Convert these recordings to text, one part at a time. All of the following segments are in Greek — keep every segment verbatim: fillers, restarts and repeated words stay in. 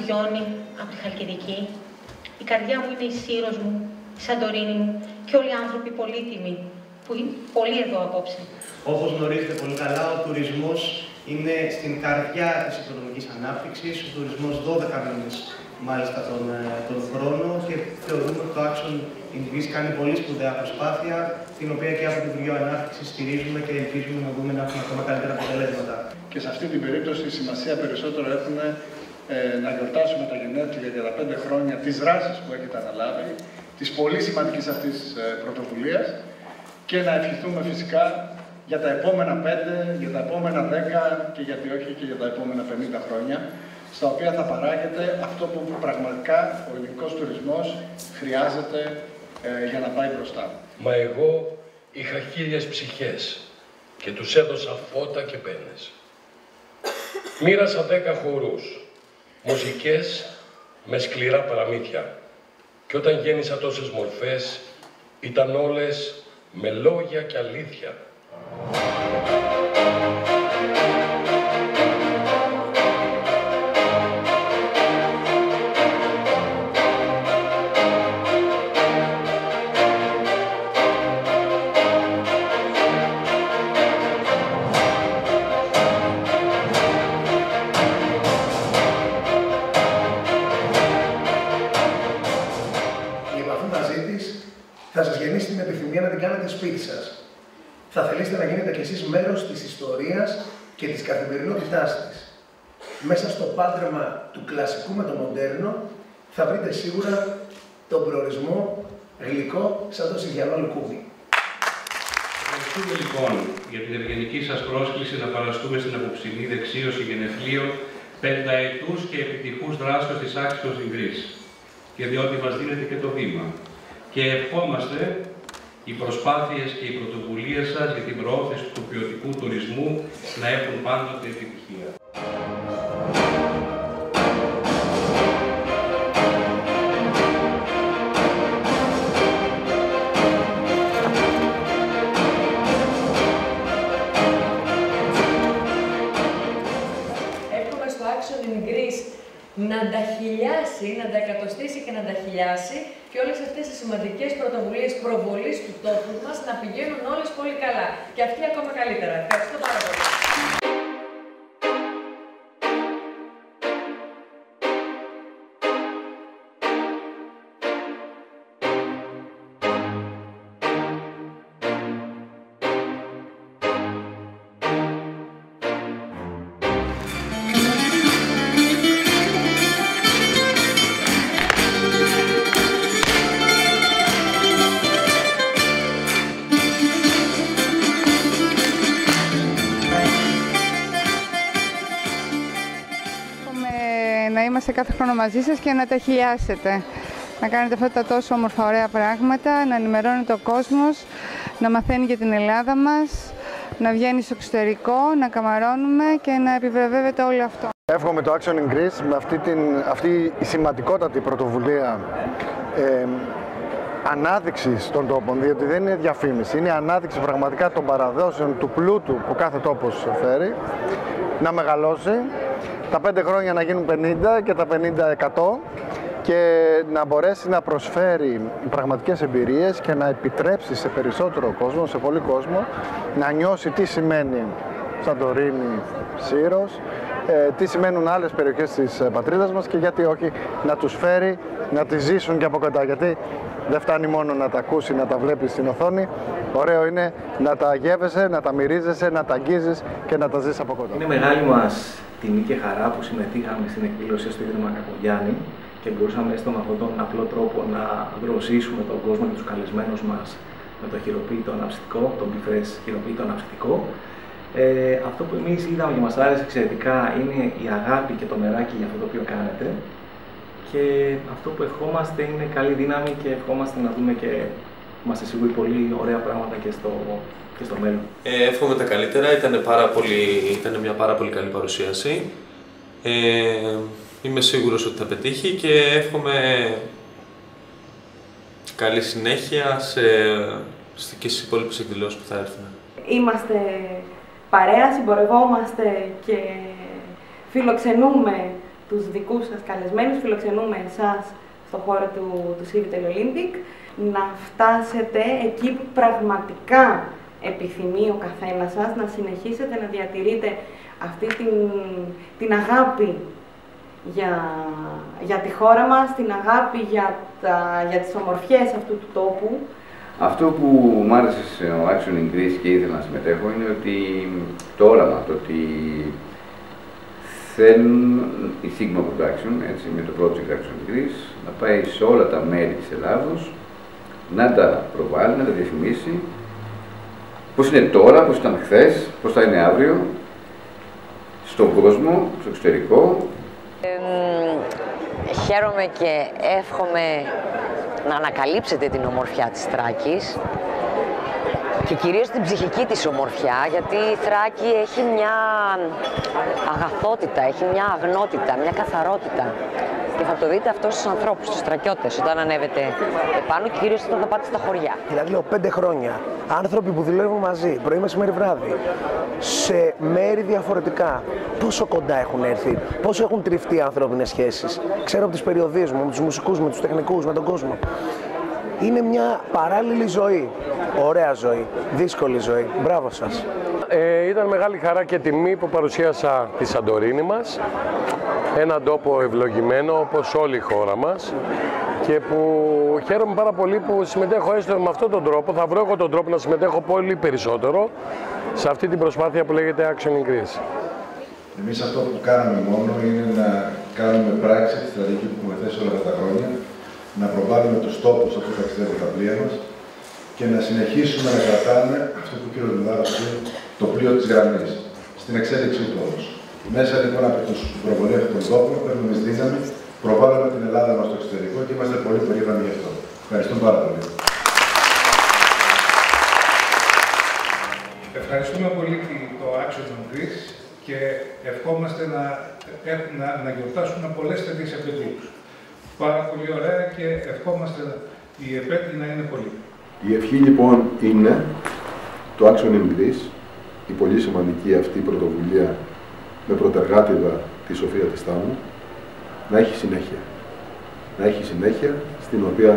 Γιόνι από τη Χαλκιδική. Η καρδιά μου είναι η Σύρος μου, η Σαντορίνη μου και όλοι οι άνθρωποι πολύτιμοι που είναι πολύ εδώ απόψε. Όπως γνωρίζετε πολύ καλά, ο τουρισμός είναι στην καρδιά της οικονομικής ανάπτυξης. Ο τουρισμός δώδεκα μήνες μάλιστα τον, τον χρόνο και θεωρούμε ότι το Action in Greece κάνει πολύ σπουδαία προσπάθεια, την οποία και από το Υπουργείο Ανάπτυξης στηρίζουμε και ελπίζουμε να δούμε να έχουμε ακόμα καλύτερα αποτελέσματα. Και σε αυτή την περίπτωση η σημασία περισσότερο έχουν ε, να γιορτάσουμε τα γενέθλια για τα πέντε χρόνια της δράσης που έχετε αναλάβει, της πολύ σημαντικής αυτής ε, πρωτοβουλίας και να ευχηθούμε φυσικά για τα επόμενα πέντε, για τα επόμενα δέκα και γιατί όχι και για τα επόμενα πενήντα χρόνια, στα οποία θα παράγεται αυτό που πραγματικά ο ελληνικός τουρισμός χρειάζεται ε, για να πάει μπροστά. Μα εγώ είχα χίλιες ψυχές και τους έδωσα φώτα και πένες. Μοίρασα δέκα χορούς, μουσικές με σκληρά παραμύθια. Και όταν γέννησα τόσες μορφές, ήταν όλες με λόγια και αλήθεια. Θα σας γεννήσει την επιθυμία να την κάνετε σπίτι σας. Θα θελήσετε να γίνετε κι εσείς μέρος της ιστορίας και της καθημερινότητάς της. Μέσα στο πάντρεμα του κλασικού με το μοντέρνο θα βρείτε σίγουρα τον προορισμό γλυκό σαν το συγγιανό λουκούμι. Ευχαριστούμε λοιπόν για την ευγενική σας πρόσκληση να παραστούμε στην απόψινή δεξίωση γενεθλίων πενταετούς και επιτυχούς δράσεως της Action in Greece, και διότι μας δίνετε και το βήμα. Και ευχόμαστε οι προσπάθειες και οι πρωτοβουλίες σας για την προώθηση του ποιοτικού τουρισμού να έχουν πάντοτε επιτυχία. Εύχομαι στο Action in Greece να τα χιλιάσει, να τα εκατοστήσει και να τα χιλιάσει και όλες αυτές οι σημαντικές πρωτοβουλίες προβολής του τόπου μας να πηγαίνουν όλες πολύ καλά. Και αυτή ακόμα καλύτερα. Ευχαριστώ πάρα πολύ. Να είμαστε κάθε χρόνο μαζί σας και να τα χιλιάσετε. Να κάνετε αυτά τα τόσο όμορφα ωραία πράγματα, να ενημερώνετε ο κόσμος, να μαθαίνει για την Ελλάδα μας, να βγαίνει στο εξωτερικό, να καμαρώνουμε και να επιβραβεύεται όλο αυτό. Εύχομαι το Action in Greece με αυτή, την, αυτή η σημαντικότατη πρωτοβουλία ε, ανάδειξης των τόπων, διότι δεν είναι διαφήμιση, είναι ανάδειξη πραγματικά των παραδόσεων, του πλούτου που κάθε τόπος φέρει, να μεγαλώσει, τα πέντε χρόνια να γίνουν πενήντα και τα πενήντα εκατό και να μπορέσει να προσφέρει πραγματικές εμπειρίες και να επιτρέψει σε περισσότερο κόσμο, σε πολύ κόσμο, να νιώσει τι σημαίνει Σαντορίνη, Σύρος, ε, τι σημαίνουν άλλες περιοχές της πατρίδας μας και γιατί όχι να τους φέρει να τις ζήσουν και από κοντά. Γιατί δεν φτάνει μόνο να τα ακούσει, να τα βλέπεις στην οθόνη. Ωραίο είναι να τα γεύεσαι, να τα μυρίζεσαι, να τα αγγίζεις και να τα ζεις από κοντά. Είναι μεγάλη μας τιμή και χαρά που συμμετείχαμε στην εκδήλωση στο Ίδρυμα Κακογιάννη και μπορούσαμε στον αυτόν τον απλό τρόπο να δροσίσουμε τον κόσμο και τους καλεσμένους μας με το χειροποίητο αναψυκτικό, το μπιφές χειροποίητο αναψυκτικό. Ε, αυτό που εμείς είδαμε και μας άρεσε εξαιρετικά είναι η αγάπη και το μεράκι για αυτό το οποίο κάνετε. Και αυτό που ευχόμαστε είναι καλή δύναμη και ευχόμαστε να δούμε και είμαστε σίγουροι πολύ ωραία πράγματα και στο, και στο μέλλον. Ε, εύχομαι τα καλύτερα, ήταν, πάρα πολύ, ήταν μια πάρα πολύ καλή παρουσίαση. Ε, είμαι σίγουρος ότι θα πετύχει και εύχομαι καλή συνέχεια σε, και στις υπόλοιπες εκδηλώσεις που θα έρθουν. Είμαστε παρέα, συμπορευόμαστε και φιλοξενούμε τους δικούς σας καλεσμένους, φιλοξενούμε εσάς στον χώρο του, του Civital Olympic, να φτάσετε εκεί που πραγματικά επιθυμεί ο καθένας σας, να συνεχίσετε να διατηρείτε αυτή την, την αγάπη για, για τη χώρα μας, την αγάπη για, τα, για τις ομορφιές αυτού του τόπου. Αυτό που μου άρεσε σε Action in Greece και ήθελα να συμμετέχω είναι ότι το όραμα, το ότι θέλουν η Sigma Production, έτσι, με το project Action in Greece, να πάει σε όλα τα μέρη της Ελλάδος, να τα προβάλλει, να τα διαφημίσει, πώς είναι τώρα, πώς ήταν χθες, πώς θα είναι αύριο, στον κόσμο, στο εξωτερικό. Ε, χαίρομαι και εύχομαι να ανακαλύψετε την ομορφιά της Θράκης και κυρίως την ψυχική της ομορφιά, γιατί η Θράκη έχει μια αγαθότητα, έχει μια αγνότητα, μια καθαρότητα. Και θα το δείτε αυτό στους ανθρώπους, στους στρακιώτες, όταν ανέβετε επάνω και κυρίως όταν θα πάτε στα χωριά. Δηλαδή, λέω πέντε χρόνια, άνθρωποι που δουλεύουν μαζί, πρωί, μεσημέρι, βράδυ, σε μέρη διαφορετικά, πόσο κοντά έχουν έρθει, πόσο έχουν τριφτεί οι ανθρώπινες σχέσεις. Ξέρω από τις περιοδίες μου, με τους μουσικούς, με τους τεχνικούς, με τον κόσμο. Είναι μια παράλληλη ζωή. Ωραία ζωή. Δύσκολη ζωή. Μπράβο σας. Ε, ήταν μεγάλη χαρά και τιμή που παρουσίασα τη Σαντορίνη μας. Έναν τόπο ευλογημένο όπως όλη η χώρα μας. Και που χαίρομαι πάρα πολύ που συμμετέχω έστω με αυτόν τον τρόπο. Θα βρω εγώ τον τρόπο να συμμετέχω πολύ περισσότερο σε αυτή την προσπάθεια που λέγεται Action in Greece. Εμείς αυτό που κάναμε μόνο είναι να κάνουμε πράξη τη στρατηγική που έχουμε θέσει όλα αυτά τα χρόνια, να προβάλλουμε τους τόπους όπου ταξιδεύουν τα πλοία μας και να συνεχίσουμε να κρατάμε αυτό που ο κ. Λουδάρος είπε, το πλοίο της γραμμής, στην εξέλιξή του όμως. Μέσα λοιπόν από τους προβολή αυτών των τόπων παίρνουμε δύναμη, προβάλλουμε την Ελλάδα μας στο εξωτερικό και είμαστε πολύ περήφανοι γι' αυτό. Ευχαριστούμε πάρα πολύ. Ευχαριστούμε πολύ το Action in Greece και ευχόμαστε να, να, να γιορτάσουμε πολλές τέτοιες επαιτίους. Πάρα πολύ ωραία και ευχόμαστε η επέτειο να είναι πολύ. Η ευχή λοιπόν είναι το Action in Greece, η πολύ σημαντική αυτή πρωτοβουλία με πρωτεργάτηδα τη Σοφία της Τάμου, να έχει συνέχεια. Να έχει συνέχεια στην οποία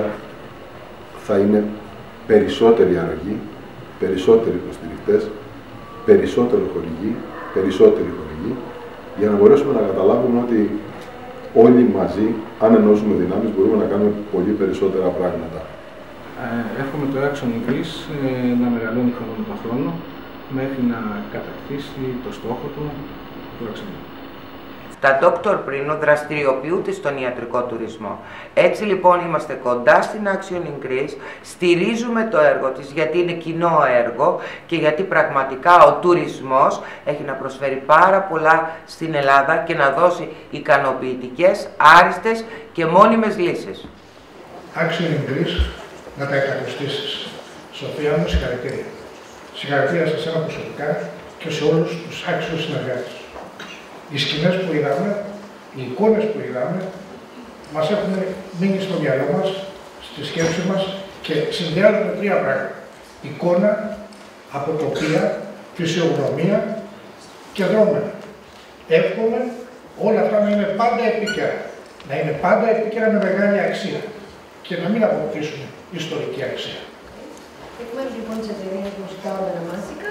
θα είναι περισσότεροι αρρωγοί, περισσότεροι υποστηρικτές, περισσότερο χορηγοί, περισσότεροι χορηγοί, για να μπορέσουμε να καταλάβουμε ότι όλοι μαζί, αν ενώσουμε δυνάμεις, μπορούμε να κάνουμε πολύ περισσότερα πράγματα. Ε, εύχομαι το Action in Greece ε, να μεγαλώνει χρόνο με τον χρόνο, μέχρι να κατακτήσει το στόχο του, του Action in Greece. Τα ντόκτορ Πρίνο δραστηριοποιούνται στον ιατρικό τουρισμό. Έτσι λοιπόν είμαστε κοντά στην Action in Greece, στηρίζουμε το έργο της γιατί είναι κοινό έργο και γιατί πραγματικά ο τουρισμός έχει να προσφέρει πάρα πολλά στην Ελλάδα και να δώσει ικανοποιητικές, άριστες και μόνιμες λύσεις. Action in Greece, να τα εκατοστήσεις. Σοφία μου, συγχαρητήρια. Συγχαρητήρια σε εσένα προσωπικά και σε όλους τους άξιους συνεργάτες. Οι σκηνές που είδαμε, οι εικόνες που είδαμε, μας έχουν μείνει στο μυαλό μας, στη σκέψη μας και συνδυάζουν τρία πράγματα. Εικόνα, αποτοπία, φυσιογνωμία και δρόμενα. Εύχομαι όλα αυτά να είναι πάντα επίκαιρα. Να είναι πάντα επίκαιρα με μεγάλη αξία και να μην αποκτήσουν ιστορική αξία. Εκ μέρους λοιπόν της εταιρείας Μουσικά Όργανα Μάσικα,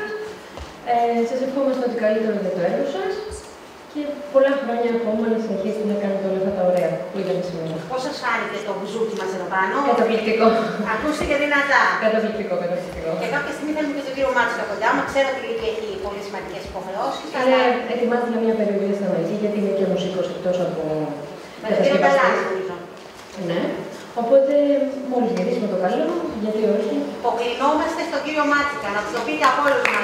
ε, σας ευχόμαστε ότι καλύτερο για το έργο σας και πολλά χρόνια ακόμα να συνεχίσετε να κάνετε όλα αυτά τα ωραία που είδαμε σήμερα. Πώς σας φάνηκε το μπουζούκι μας εδώ πάνω? Καταπληκτικό. Ακούστηκε δυνατά. Καταπληκτικό, καταπληκτικό. Και κάποια στιγμή θέλουμε και τον κύριο Μάτσο στα κοντά μας. Ξέρω ότι η Λίκη έχει πολύ σημαντικές υποχρεώσεις. Αλλά ετοιμάζεται για μια περιοδία στα Μαϊκή, γιατί είναι και μουσικός εκτός από κατασκευαστής. Ναι. Οπότε, μόλις γυρίσουμε το καλό, γιατί όχι. Υποκλεινόμαστε στον κύριο Μάτσικα, να του το πείτε από όλους μας.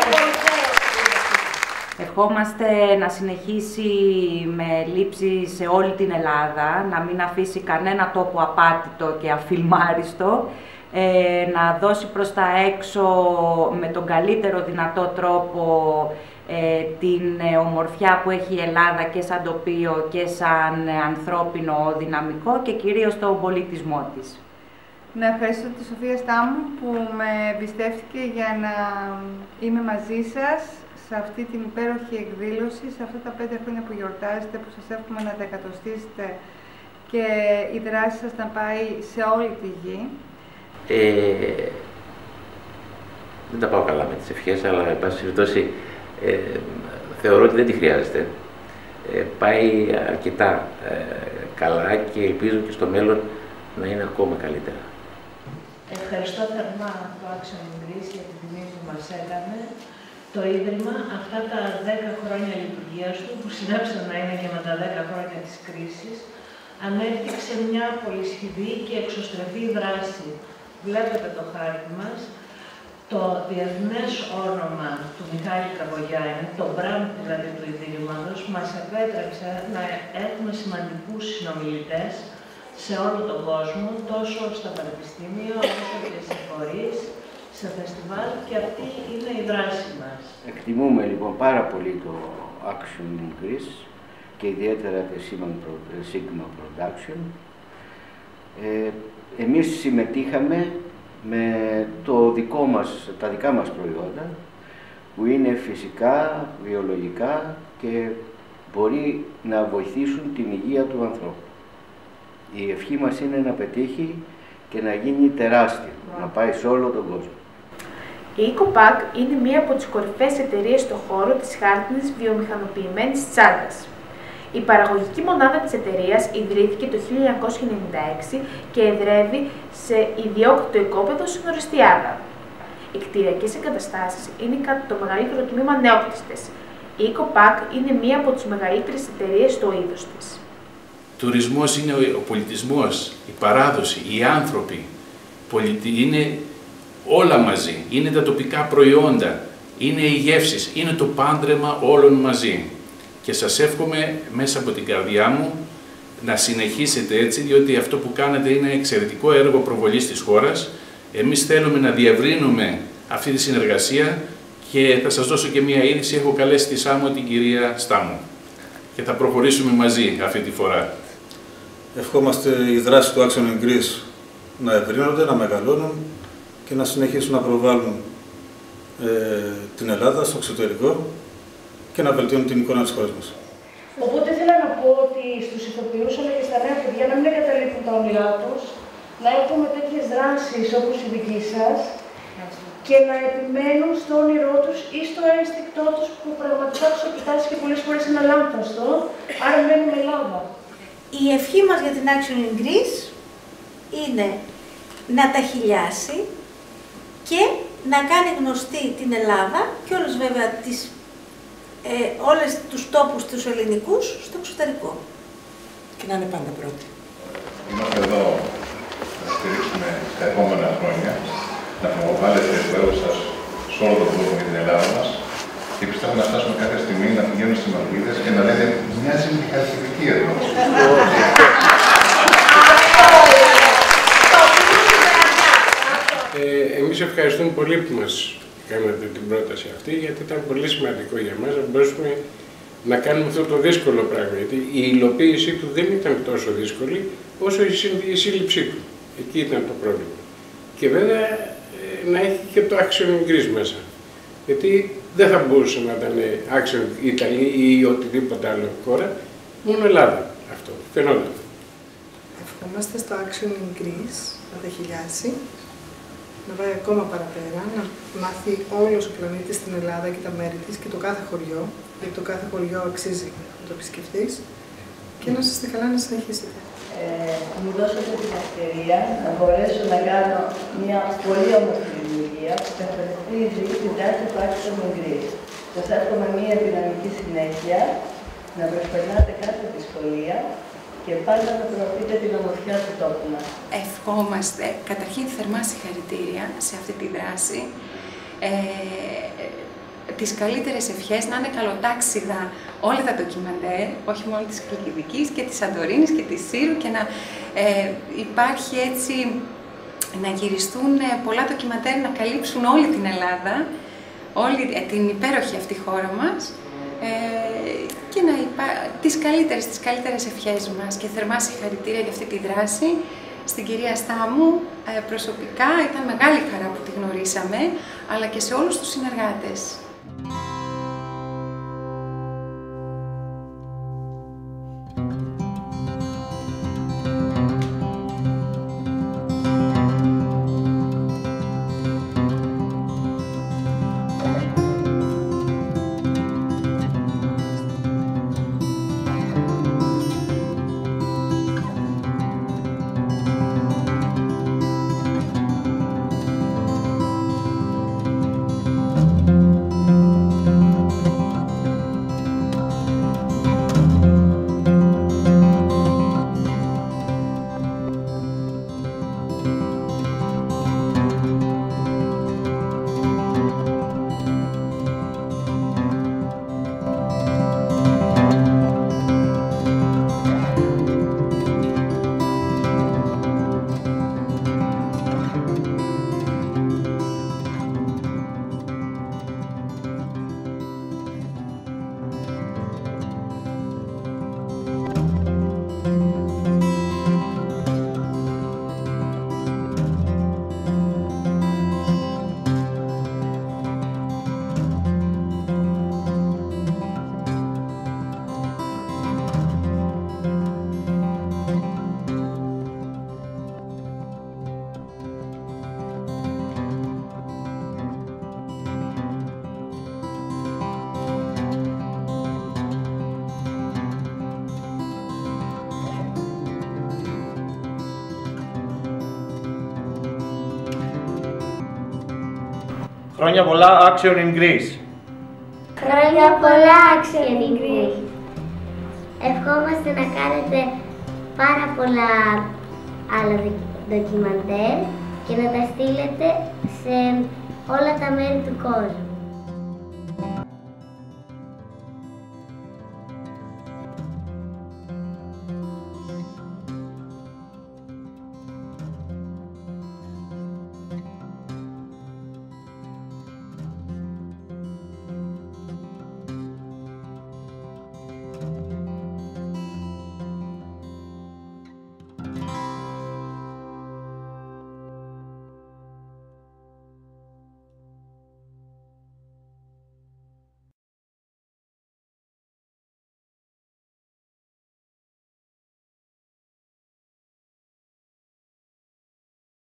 Ευχόμαστε να συνεχίσει με λήψη σε όλη την Ελλάδα, να μην αφήσει κανένα τόπο απάτητο και αφιλμάριστο, ε, να δώσει προς τα έξω με τον καλύτερο δυνατό τρόπο ε, την ομορφιά που έχει η Ελλάδα και σαν τοπίο και σαν ανθρώπινο δυναμικό και κυρίως τον πολιτισμό της. Να ευχαριστώ τη Σοφία Στάμου που με εμπιστεύτηκε για να είμαι μαζί σας σε αυτή την υπέροχη εκδήλωση, σε αυτά τα πέντε χρόνια που γιορτάζετε, που σας εύχομαι να τα εκατοστήσετε και η δράση σας να πάει σε όλη τη γη. Ε, δεν τα πάω καλά με τις ευχές, αλλά εν πάση περιπτώσει ε, θεωρώ ότι δεν τη χρειάζεται. Ε, πάει αρκετά ε, καλά και ελπίζω και στο μέλλον να είναι ακόμα καλύτερα. Ευχαριστώ θερμά το Action in Greece για την τιμή που μας έκανε. Το Ίδρυμα, αυτά τα δέκα χρόνια λειτουργίας του, που συνέψαν να είναι και με τα δέκα χρόνια της κρίσης, ανέπτυξε μια πολυσχηδή και εξωστρεφή δράση. Βλέπετε το χάρτη μας. Το διεθνές όνομα του Μιχάλη Κακογιάννη, το brand δηλαδή του Ιδρύματος, μας επέτρεψε να έχουμε σημαντικούς συνομιλητές σε όλο τον κόσμο, τόσο στα πανεπιστήμια, όσο και σε φορείς, σε φεστιβάλ, και αυτή είναι η δράση μας. Εκτιμούμε λοιπόν πάρα πολύ το Action in Greece και ιδιαίτερα το Sigma Production. Ε, εμείς συμμετείχαμε με το δικό μας, τα δικά μας προϊόντα, που είναι φυσικά, βιολογικά και μπορεί να βοηθήσουν την υγεία του ανθρώπου. Η ευχή μας είναι να πετύχει και να γίνει τεράστιο, να πάει σε όλο τον κόσμο. Η EcoPack είναι μία από τις κορυφαίες εταιρείες στον χώρο της χάρτινης βιομηχανοποιημένης τσάντας. Η παραγωγική μονάδα της εταιρείας ιδρύθηκε το χίλια εννιακόσια ενενήντα έξι και εδρεύει σε ιδιόκτητο οικόπεδο στην Ορεστιάδα. Οι κτηριακές εγκαταστάσεις είναι κατά το μεγαλύτερο τμήμα νεόκτιστες. Η EcoPack είναι μία από τις μεγαλύτερες εταιρείες στο είδος της. Τουρισμός είναι ο πολιτισμός, η παράδοση, οι άνθρωποι, είναι όλα μαζί, είναι τα τοπικά προϊόντα, είναι οι γεύσεις, είναι το πάντρεμα όλων μαζί. Και σας εύχομαι μέσα από την καρδιά μου να συνεχίσετε έτσι, διότι αυτό που κάνετε είναι εξαιρετικό έργο προβολής της χώρας. Εμείς θέλουμε να διευρύνουμε αυτή τη συνεργασία και θα σας δώσω και μία είδηση. Έχω καλέσει τη Σάμο την κυρία Στάμου και θα προχωρήσουμε μαζί αυτή τη φορά. Ευχόμαστε οι δράσεις του Action in Greece να ευρύνονται, να μεγαλώνουν και να συνεχίσουν να προβάλλουν ε, την Ελλάδα στο εξωτερικό και να βελτιώνουν την εικόνα της χώρας μας. Οπότε ήθελα να πω ότι στους ηθοποιούς αλλά και στα νέα παιδιά να μην εγκαταλείπουν τα όνειρά τους, να έχουμε τέτοιες δράσεις όπως η δική σας και να επιμένουν στο όνειρό τους ή στο ένστικτό τους που πραγματικά τους επιτάσσει και πολλές φορές είναι λάμφαστο, άρα μένουμε Ελλάδα. Η ευχή μας για την Action in Greece είναι να τα χιλιάσει και να κάνει γνωστή την Ελλάδα και όλους βέβαια τις, ε, όλες τους τόπους τους ελληνικούς στο εξωτερικό. Και να είναι πάντα πρώτοι. Είμαστε εδώ να στηρίξουμε τα επόμενα χρόνια, να προβάλλετε το έργο σας σε όλο τον κόσμο για την Ελλάδα μας και πιστεύω να φτάσουμε κάποια στιγμή να πηγαίνουν στις Μαλδίβες και να λένε μοιάζει με τη Χαλκιδική εδώ. Ε, εμείς ευχαριστούμε πολύ που μας κάνατε την πρόταση αυτή, γιατί ήταν πολύ σημαντικό για μας να μπορέσουμε να κάνουμε αυτό το δύσκολο πράγμα. Γιατί η υλοποίησή του δεν ήταν τόσο δύσκολη όσο η σύλληψή του. Εκεί ήταν το πρόβλημα. Και βέβαια ε, να έχει και το Action in Greece μέσα. Γιατί δεν θα μπορούσε να ήταν Action Italy ή οτιδήποτε άλλο χώρα, μόνο Ελλάδα αυτό. Φαινόταν. Ευχόμαστε στο Action in Greece να τα χιλιάσει, να πάει ακόμα παραπέρα, να μάθει όλος ο πλανήτης στην Ελλάδα και τα μέρη της και το κάθε χωριό, γιατί το κάθε χωριό αξίζει να το επισκεφτείς και να είστε καλά να συνεχίσετε. Ε, μου δώσατε την ευκαιρία να μπορέσω να κάνω μια πολύ όμορφη δημιουργία που θα ευχαριστήσει την δράση του Action in Greece. Σας εύχομαι μια δυναμική συνέχεια, να προσπερνάτε κάθε δυσκολία και πάντα να προωθείτε την ομορφιά του τόπου μας. Ευχόμαστε καταρχήν θερμά συγχαρητήρια σε αυτή τη δράση. Ε, τις καλύτερες ευχές, να είναι καλοτάξιδα όλα τα ντοκιμαντέρ, όχι μόνο της Χαλκιδικής και της Σαντορίνης και της Σύρου, και να ε, υπάρχει έτσι, να γυριστούν πολλά ντοκιμαντέρ, να καλύψουν όλη την Ελλάδα, όλη την υπέροχη αυτή χώρα μας, ε, και να υπά... τις καλύτερες, τις καλύτερες ευχές μας και θερμά συγχαρητήρια για αυτή τη δράση στην κυρία Στάμου. Ε, προσωπικά ήταν μεγάλη χαρά που τη γνωρίσαμε, αλλά και σε όλους τους συνεργάτες. Χρόνια πολλά Action in Greece. Χρόνια πολλά Action in Greece. Ευχόμαστε να κάνετε πάρα πολλά άλλα ντοκιμαντέρ και να τα στείλετε σε όλα τα μέρη του κόσμου.